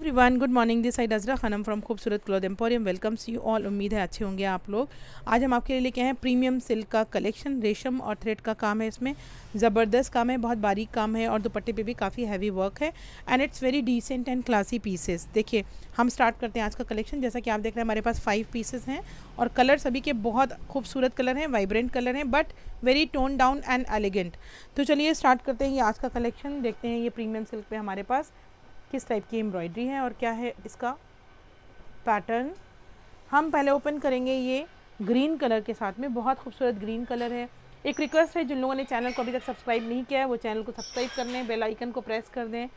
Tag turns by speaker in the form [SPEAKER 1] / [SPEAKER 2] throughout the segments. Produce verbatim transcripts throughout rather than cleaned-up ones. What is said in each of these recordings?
[SPEAKER 1] Everyone, good morning. This side Azra Khanam from Khoobsurat cloth emporium welcomes you all. उम्मीद है अच्छे होंगे आप लोग। आज हम आपके लिए लेके आए हैं प्रीमियम सिल्क का कलेक्शन। रेशम और थ्रेड का काम है, इसमें ज़बरदस्त काम है, बहुत बारीक काम है और दुपट्टे पे भी काफ़ी हैवी वर्क है and it's very decent and classy pieces. देखिए हम स्टार्ट करते हैं आज का कलेक्शन। जैसा कि आप देख रहे हैं हमारे पास फाइव पीसेस हैं और कलर सभी के बहुत खूबसूरत कलर हैं, वाइब्रेंट कलर हैं but very tone down and elegant. तो चलिए स्टार्ट करते हैं ये आज का कलेक्शन। देखते हैं ये प्रीमियम सिल्क पे हमारे पास किस टाइप की एम्ब्रॉयडरी है और क्या है इसका पैटर्न। हम पहले ओपन करेंगे ये ग्रीन कलर के साथ में, बहुत खूबसूरत ग्रीन कलर है। एक रिक्वेस्ट है, जिन लोगों ने चैनल को अभी तक सब्सक्राइब नहीं किया है वो चैनल को सब्सक्राइब कर लें, बेल आइकन को प्रेस कर दें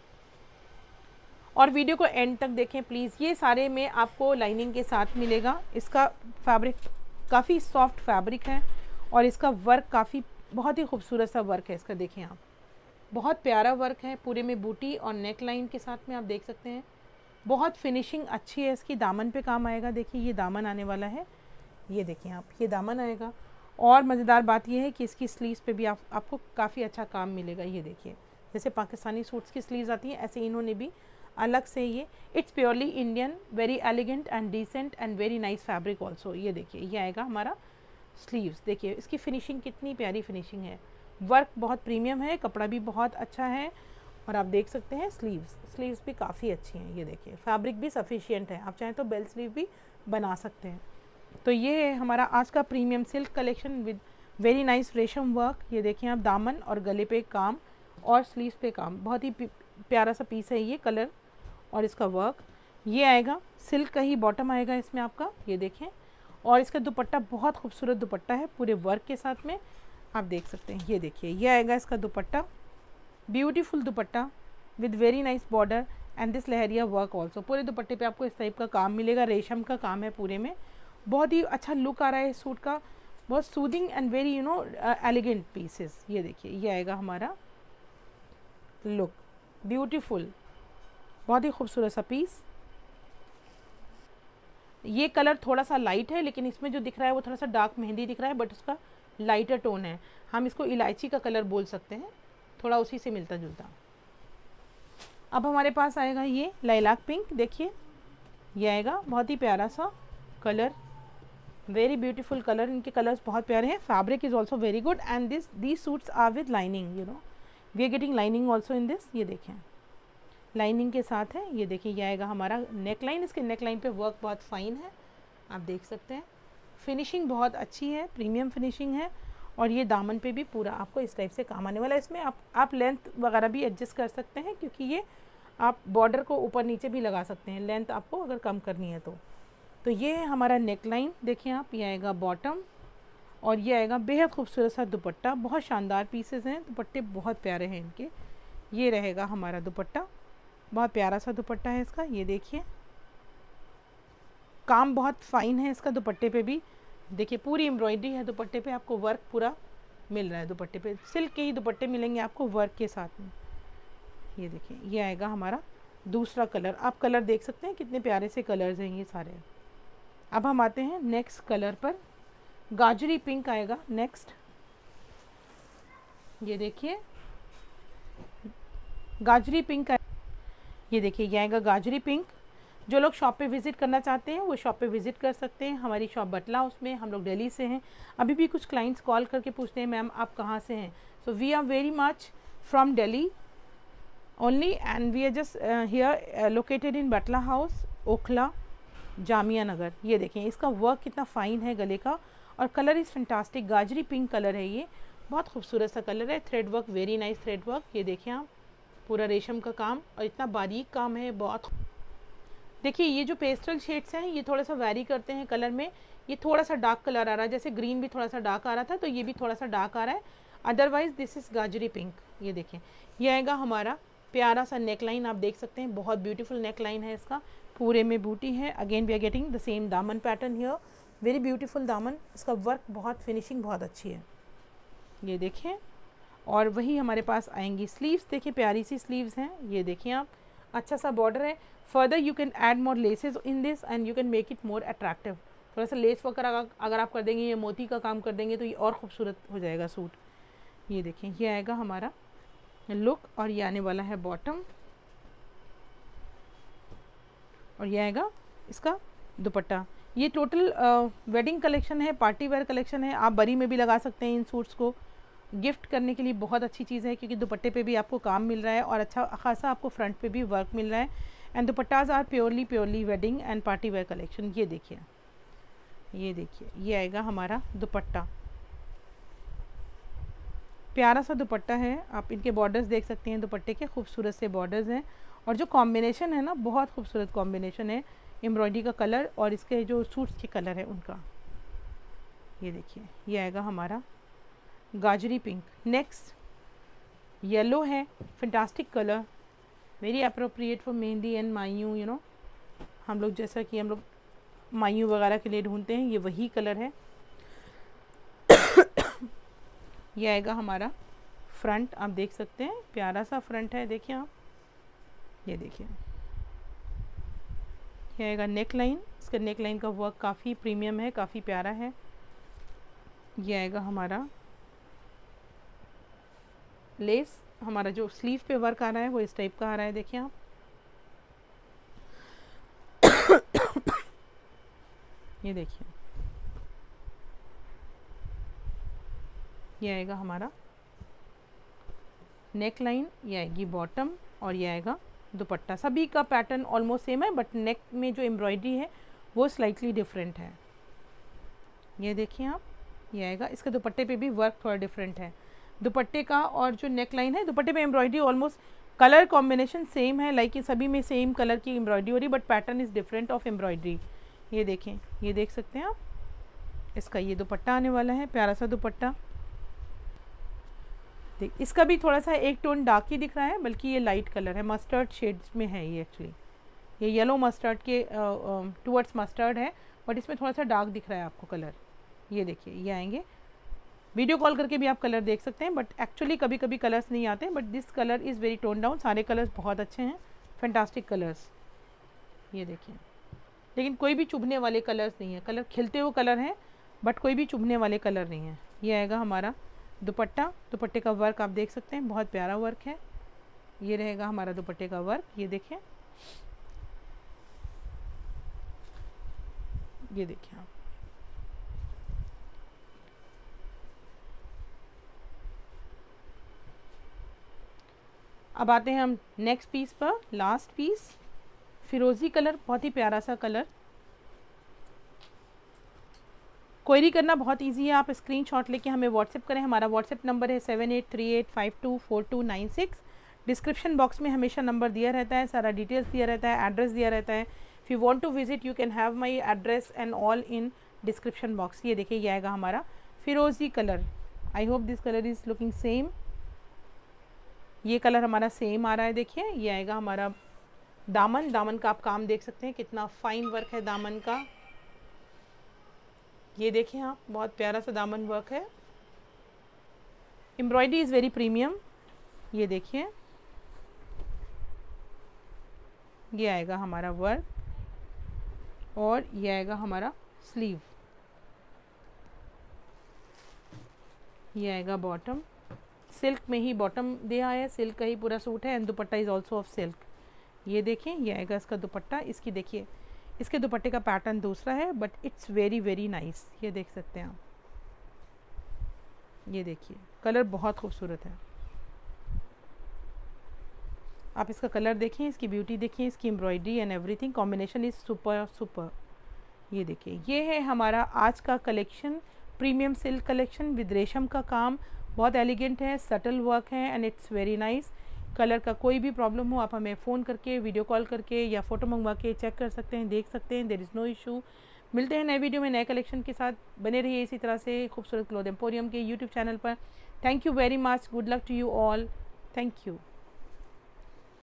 [SPEAKER 1] और वीडियो को एंड तक देखें प्लीज़। ये सारे में आपको लाइनिंग के साथ मिलेगा। इसका फैब्रिक काफ़ी सॉफ्ट फैब्रिक है और इसका वर्क काफ़ी बहुत ही खूबसूरत सा वर्क है इसका। देखें आप, बहुत प्यारा वर्क है, पूरे में बूटी और नेक लाइन के साथ में आप देख सकते हैं। बहुत फिनिशिंग अच्छी है इसकी। दामन पे काम आएगा, देखिए ये दामन आने वाला है, ये देखिए आप, ये दामन आएगा। और मज़ेदार बात यह है कि इसकी स्लीव्स पे भी आप, आपको काफ़ी अच्छा काम मिलेगा। ये देखिए जैसे पाकिस्तानी सूट्स की स्लीव्स आती हैं ऐसे इन्होंने भी अलग से ये it's purely Indian, very elegant and decent and very nice fabric also. ये देखिए ये आएगा हमारा स्लीव्स। देखिए इसकी फिनिशिंग कितनी प्यारी फिनिशिंग है, वर्क बहुत प्रीमियम है, कपड़ा भी बहुत अच्छा है और आप देख सकते हैं स्लीव्स स्लीव्स भी काफ़ी अच्छी हैं। ये देखिए फैब्रिक भी सफिशिएंट है, आप चाहें तो बेल स्लीव भी बना सकते हैं। तो ये है हमारा आज का premium silk collection with very nice resham work. ये देखिए आप, दामन और गले पे काम और स्लीव्स पे काम, बहुत ही प्यारा सा पीस है ये कलर और इसका वर्क। ये आएगा सिल्क का ही बॉटम आएगा इसमें आपका, ये देखें। और इसका दुपट्टा बहुत खूबसूरत दुपट्टा है पूरे वर्क के साथ में, आप देख सकते हैं। ये देखिए ये आएगा इसका dupatta, beautiful dupatta with very nice border and this lehariya work also. पूरे दुपट्टे पे आपको इस टाइप का काम मिलेगा, रेशम का काम है पूरे में। बहुत ही अच्छा लुक आ रहा है इस सूट का, बहुत soothing and very you know elegant pieces. ये देखिए ये आएगा हमारा लुक, ब्यूटीफुल, बहुत ही खूबसूरत सा पीस। ये कलर थोड़ा सा लाइट है लेकिन इसमें जो दिख रहा है वो थोड़ा सा डार्क मेहंदी दिख रहा है बट उसका लाइटर टोन है। हम इसको इलायची का कलर बोल सकते हैं, थोड़ा उसी से मिलता जुलता। अब हमारे पास आएगा ये लाइलाक पिंक। देखिए ये आएगा बहुत ही प्यारा सा कलर, वेरी ब्यूटीफुल कलर। इनके कलर्स बहुत प्यारे हैं। Fabric is also very good and this these suits are with lining, you know we are getting lining also in this. ये देखें लाइनिंग के साथ है। ये देखिए ये आएगा हमारा नेक लाइन। इसके नेक लाइन पे वर्क बहुत फाइन है, आप देख सकते हैं। फिनिशिंग बहुत अच्छी है, प्रीमियम फिनिशिंग है और ये दामन पे भी पूरा आपको इस टाइप से काम आने वाला है। इसमें आप आप लेंथ वगैरह भी एडजस्ट कर सकते हैं क्योंकि ये आप बॉर्डर को ऊपर नीचे भी लगा सकते हैं, लेंथ आपको अगर कम करनी है तो। तो ये है हमारा नेक लाइन, देखिए आप। ये आएगा बॉटम और ये आएगा बेहद खूबसूरत सा दुपट्टा। बहुत शानदार पीसेस हैं, दुपट्टे बहुत प्यारे हैं इनके। ये रहेगा हमारा दुपट्टा, बहुत प्यारा सा दुपट्टा है इसका। ये देखिए काम बहुत फाइन है इसका दुपट्टे पे भी। देखिए पूरी एम्ब्रॉयडरी है दुपट्टे पे, आपको वर्क पूरा मिल रहा है दुपट्टे पे। सिल्क के ही दुपट्टे मिलेंगे आपको वर्क के साथ में। ये देखिए ये आएगा हमारा दूसरा कलर। आप कलर देख सकते हैं कितने प्यारे से कलर्स हैं ये सारे। अब हम आते हैं नेक्स्ट कलर पर, गाजरी पिंक आएगा नेक्स्ट। ये देखिए गाजरी पिंक, ये देखिए ये आएगा गाजरी पिंक। जो लोग शॉप पे विज़िट करना चाहते हैं वो शॉप पे विज़िट कर सकते हैं। हमारी शॉप बटला उसमें, हम लोग दिल्ली से हैं। अभी भी कुछ क्लाइंट्स कॉल करके पूछते हैं मैम आप कहाँ से हैं। So we are very much from Delhi only and we are just here located in Batla house, Okhla, Jamia Nagar. ये देखें इसका वर्क कितना फ़ाइन है गले का और कलर इज़ फैंटास्टिक। गाजरी पिंक कलर है ये, बहुत खूबसूरत सा कलर है। Thread work, very nice thread work. ये देखें आप, पूरा रेशम का काम और इतना बारीक काम है बहुत। देखिए ये जो पेस्टल शेड्स हैं ये थोड़ा सा वैरी करते हैं कलर में। ये थोड़ा सा डार्क कलर आ रहा है, जैसे ग्रीन भी थोड़ा सा डार्क आ रहा था तो ये भी थोड़ा सा डार्क आ रहा है। Otherwise this is gajari pink. ये देखें ये आएगा हमारा प्यारा सा नेक लाइन, आप देख सकते हैं बहुत ब्यूटीफुल नेक लाइन है इसका, पूरे में बूटी है। Again we are getting the same daman pattern here, very beautiful daman. इसका वर्क बहुत फिनिशिंग बहुत अच्छी है, ये देखें। और वही हमारे पास आएंगी स्लीव्स। देखिए प्यारी सी स्लीव्स हैं, ये देखिए आप, अच्छा सा बॉर्डर है। Further you can add more laces in this and you can make it more attractive. थोड़ा सा लेस वगैरह अगर आप कर देंगे, ये मोती का काम कर देंगे तो ये और खूबसूरत हो जाएगा सूट। ये देखें ये आएगा हमारा लुक और ये आने वाला है बॉटम। और ये आएगा इसका दुपट्टा। ये टोटल वेडिंग कलेक्शन है, पार्टी वेयर कलेक्शन है। आप बरी में भी लगा सकते हैं इन सूट्स को, गिफ्ट करने के लिए बहुत अच्छी चीज़ है, क्योंकि दुपट्टे पे भी आपको काम मिल रहा है और अच्छा खासा आपको फ्रंट पे भी वर्क मिल रहा है। And dupattas are purely purely wedding and party wear collection. ये देखिए, ये देखिए, ये आएगा हमारा दुपट्टा, प्यारा सा दुपट्टा है। आप इनके बॉर्डर्स देख सकते हैं, दुपट्टे के खूबसूरत से बॉर्डर्स हैं, और जो कॉम्बिनेशन है ना, बहुत खूबसूरत कॉम्बिनेशन है एम्ब्रॉयडरी का कलर और इसके जो सूट्स के कलर है उनका। ये देखिए, ये आएगा हमारा गाजरी पिंक। नेक्स्ट येलो है, fantastic colour, very appropriate for mehndi and mayun. You know, हम लोग जैसा कि हम लोग मायू वगैरह के लिए ढूंढते हैं, ये वही कलर है। ये आएगा हमारा फ्रंट, आप देख सकते हैं, प्यारा सा फ्रंट है, देखिए आप, ये देखिए। ये आएगा नेक लाइन, इसका नेक लाइन का वर्क काफ़ी प्रीमियम है, काफ़ी प्यारा है। ये आएगा हमारा लेस, हमारा जो स्लीव पे वर्क आ रहा है वो इस टाइप का आ रहा है, देखिए आप। ये देखिए, ये आएगा हमारा नेक लाइन, ये आएगी बॉटम, और ये आएगा दुपट्टा। सभी का पैटर्न ऑलमोस्ट सेम है, बट नेक में जो एम्ब्रॉयडरी है वो स्लाइटली डिफरेंट है। ये देखिए आप, ये आएगा, इसके दुपट्टे पे भी वर्क थोड़ा डिफरेंट है। दुपट्टे का और जो नेक लाइन है, दुपट्टे पे embroidery almost colour combination same है, लाइक सभी में सेम कलर की एम्ब्रॉयडरी हो रही, but pattern is different of embroidery. ये देखें, ये देख सकते हैं आप, इसका ये दुपट्टा आने वाला है, प्यारा सा दुपट्टा। देख, इसका भी थोड़ा सा एक टोन डार्क ही दिख रहा है, बल्कि ये लाइट कलर है, मस्टर्ड शेड्स में है ये एक्चुअली। ये येलो मस्टर्ड के टूवर्ड्स मस्टर्ड है, बट इसमें थोड़ा सा डार्क दिख रहा है आपको कलर। ये देखिए, ये आएंगे, वीडियो कॉल करके भी आप कलर देख सकते हैं, बट एक्चुअली कभी कभी कलर्स नहीं आते, but this colour is very tone down. सारे कलर्स बहुत अच्छे हैं, फैंटास्टिक कलर्स। ये देखिए, लेकिन कोई भी चुभने वाले कलर्स नहीं है, कलर खिलते हुए कलर हैं, बट कोई भी चुभने वाले कलर नहीं है। ये आएगा हमारा दुपट्टा, दुपट्टे का वर्क आप देख सकते हैं, बहुत प्यारा वर्क है। ये रहेगा हमारा दुपट्टे का वर्क, ये देखिए, ये देखिए आप। अब आते हैं हम नेक्स्ट पीस पर, लास्ट पीस, फिरोजी कलर, बहुत ही प्यारा सा कलर। क्वेरी करना बहुत इजी है, आप स्क्रीनशॉट लेके हमें व्हाट्सएप करें। हमारा व्हाट्सएप नंबर है seven eight three eight five two four two nine six. Description box में हमेशा नंबर दिया रहता है, सारा डिटेल्स दिया रहता है, एड्रेस दिया रहता है। If you want to visit you can have my address and all in description box. ये देखिए, ये आएगा हमारा फिरोजी colour. I hope this colour is looking same. ये कलर हमारा सेम आ रहा है, देखिए। ये आएगा हमारा दामन, दामन का आप काम देख सकते हैं, कितना फाइन वर्क है दामन का। ये देखिए आप, बहुत प्यारा सा दामन वर्क है, एम्ब्रॉयडरी इज़ वेरी प्रीमियम। ये देखिए, ये आएगा हमारा वर्क, और ये आएगा हमारा स्लीव। ये आएगा बॉटम, सिल्क में ही बॉटम दिया है, सिल्क का ही पूरा सूट है, and dupatta is also of silk. ये देखें, ये आएगा इसका दुपट्टा। इसकी देखिए, इसके दुपट्टे का पैटर्न दूसरा है, but it's very very nice. ये देख सकते हैं आप, ये देखिए, कलर बहुत खूबसूरत है। आप इसका कलर देखें, इसकी ब्यूटी देखिए, इसकी embroidery and everything, combination is super super. ये देखिए, ये है हमारा आज का collection, premium silk collection with रेशम का काम, बहुत एलिगेंट है, सटल वर्क है, and it's very nice. Colour का कोई भी प्रॉब्लम हो, आप हमें फ़ोन करके, वीडियो कॉल करके या फ़ोटो मंगवा के चेक कर सकते हैं, देख सकते हैं, देयर इज़ नो इशू। मिलते हैं नए वीडियो में नए कलेक्शन के साथ। बने रहिए इसी तरह से खूबसूरत क्लोथ एम्पोरियम के यूट्यूब चैनल पर। Thank you very much, good luck to you all, thank you.